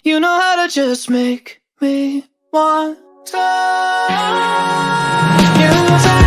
You know how to just make me want to. You say